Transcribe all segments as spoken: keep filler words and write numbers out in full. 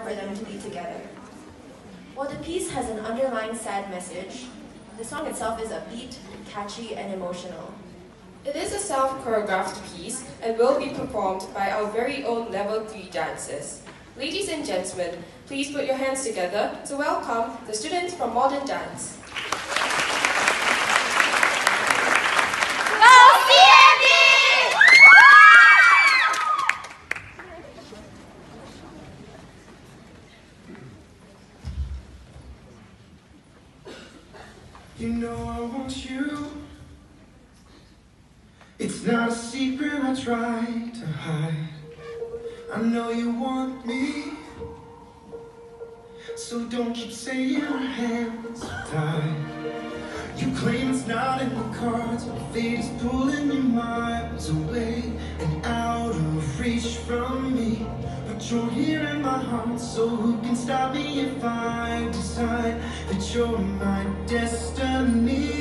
for them to be together. While the piece has an underlying sad message, the song itself is upbeat, catchy, and emotional. It is a self-choreographed piece and will be performed by our very own Level three dancers. Ladies and gentlemen, please put your hands together to welcome the students from Modern Dance. You know I want you. It's not a secret I try to hide. I know you want me, so don't keep saying your hands are tied. You claim it's not in the cards, but fate is pulling you miles away and out of reach from me. But you're here in my heart, so who can stop me if I decide that you're my destiny?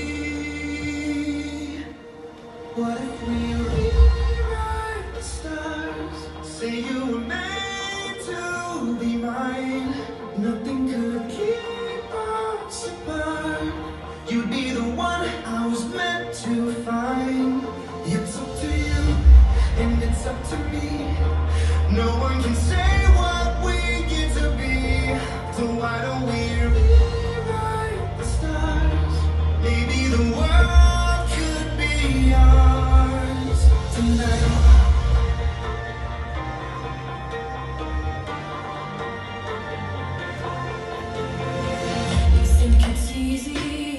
What if we rewrite the stars? Say you were made to be mine. Nothing could keep us apart. You'd be the one I was meant to find. It's up to you, and it's up to me. No one can say what we get to be. So why don't we rewrite the stars? Maybe the world could be ours tonight. You think it's easy.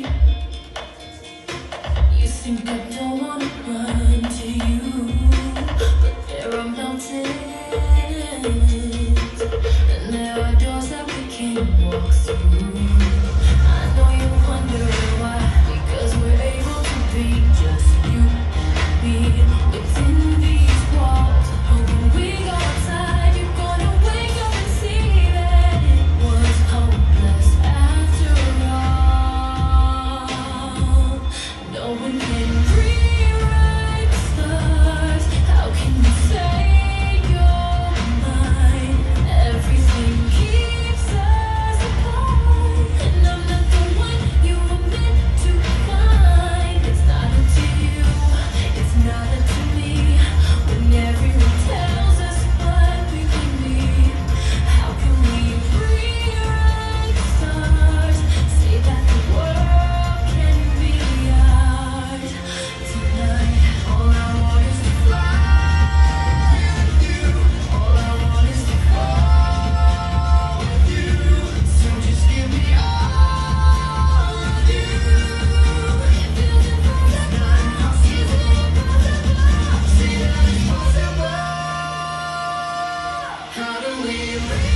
You think I don't wanna run to you, but there are mountains. And there are doors that we can't walk through. I know you wonder why, because we're able to be just you and me within these walls. But when we go outside, you're gonna wake up and see that it was hopeless after all. No one can rewrite the stars. How can you say everything keeps us apart? And I'm not the one you were meant to find. It's not up to you, it's not up to me. When everyone tells us what we can be, how can we rewrite the stars? Say that the world can be ours tonight. All I want is to fly with you. All I want is to How do we